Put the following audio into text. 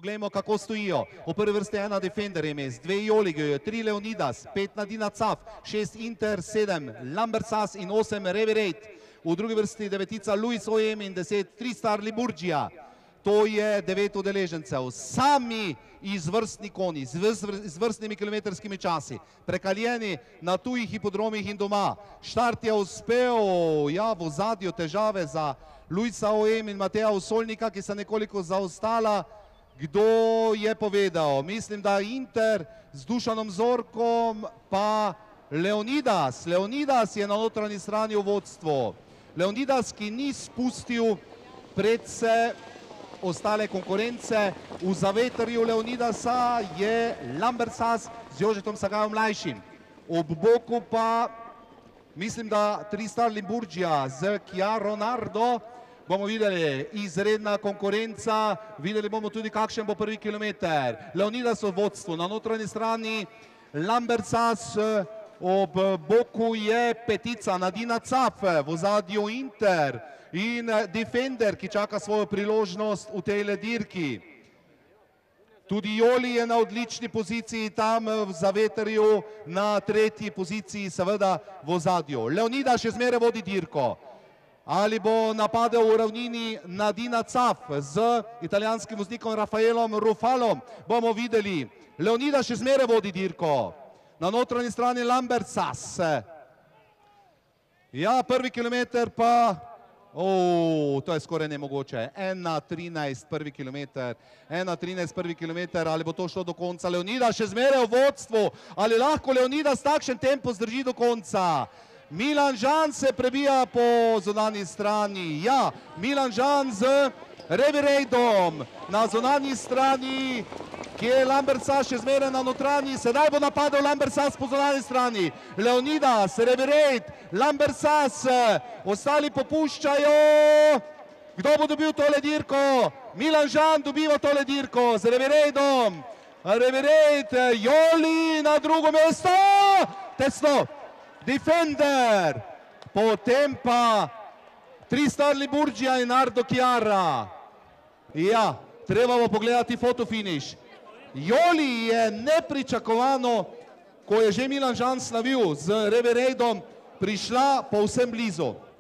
poglejmo, kako stojijo. V prvi vrsti 1 Defender je mes, 2 Joligö, 3 Leonidas, 5 Nadina Caf, 6 Inter, 7 Lambersas in 8 Reverate. V drugi vrsti 9 Luis OM in 10 Tristar Liburgia. To je 9 udeležencev. Sami izvrstni konji, z izvrstnimi kilometrskimi časi, prekaljeni na tujih hipodromih in doma. Štart je uspel, ja, v ozadju težave za Luisa OM in Mateja Usolnika, ki sta nekoliko zaostala. Kdo je povedal? Mislim, da Inter z Dušanom Zorkom pa Leonidas. Leonidas je na notranji strani v vodstvu. Leonidas, ki ni spustil predse ostale konkurence. V zavetrju Leonidasa je Lambersas z Jožetom Sagajom mlajšim. Ob boku pa mislim, da Tristar Liburgia z Chiaro Nardo. Bomo videli izredna konkurenca, videli bomo tudi, kakšen bo prvi kilometer. Leonidas v vodstvu, na notranji strani Lambersas, ob boku je 5 Nadina Caf, v ozadju Inter in Defender, ki čaka svojo priložnost v tej dirki. Tudi Joli je na odlični poziciji tam v zavetrju, na 3. poziciji seveda v ozadju. Leonidas še zmeraj vodi dirko. Ali bo napadel v ravnini Nadina Caf z italijanskim voznikom Rafaelom Rufalom, bomo videli. Leonidas še zmeraj vodi dirko. Na notranji strani Lambersas. Ja, prvi kilometer pa, to je skoraj nemogoče. 1:13 prvi kilometer. 1:13 prvi kilometer, ali bo to šlo do konca? Leonidas še zmeraj v vodstvu. Ali lahko Leonidas takšen tempo zdrži do konca? Milan Žan se prebija po zunanji strani. Ja, Milan Žan z Revirateom na zunanji strani, ki je Lambersas še zmeraj na notranji. Sedaj bo napadel Lambersas po zunanji strani. Leonidas, Revirate, Lambersas, ostali popuščajo. Kdo bo dobil tole dirko? Milan Žan dobiva tole dirko z Revirateom. Revirate, Joli na drugo mesto. Tesno. Defender, potem pa Tristar Liburgia in Nardo Chiara. Ja, treba bo pogledati fotofiniš. Joli je nepričakovano, ko je že Milan Žan slavil z Revirateom, prišla povsem blizu.